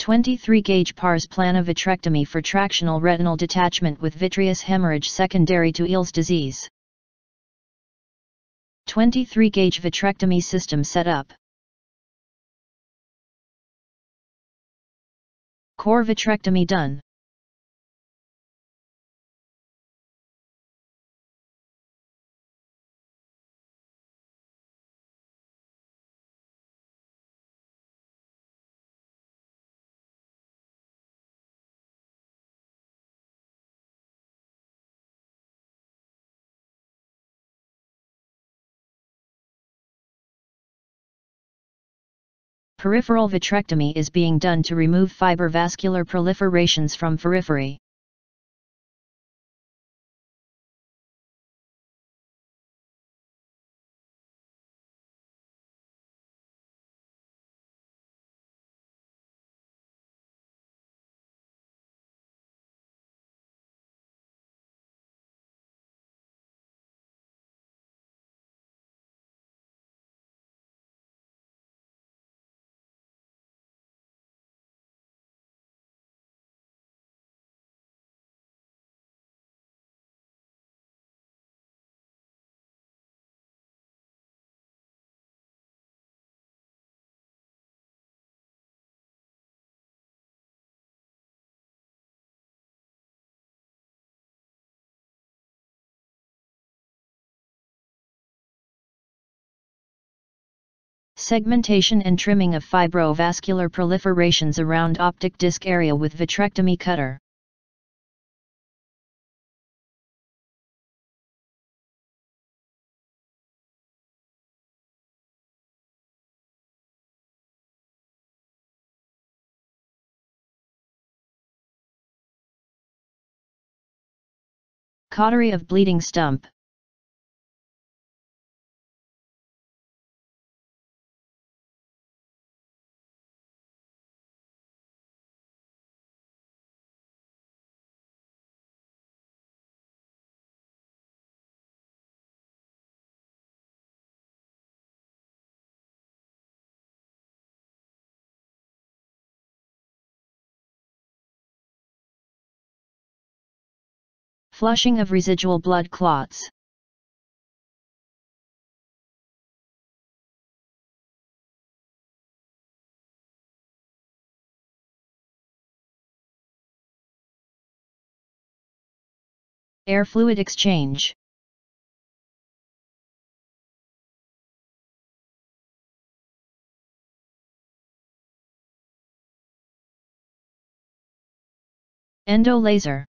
23-gauge pars plana vitrectomy for tractional retinal detachment with vitreous hemorrhage secondary to Eales disease. 23-gauge vitrectomy system setup. Core vitrectomy done. Peripheral vitrectomy is being done to remove fiber vascular proliferations from periphery. Segmentation and trimming of fibrovascular proliferations around optic disc area with vitrectomy cutter. Cautery of bleeding stump. Flushing of residual blood clots. Air fluid exchange. Endo laser.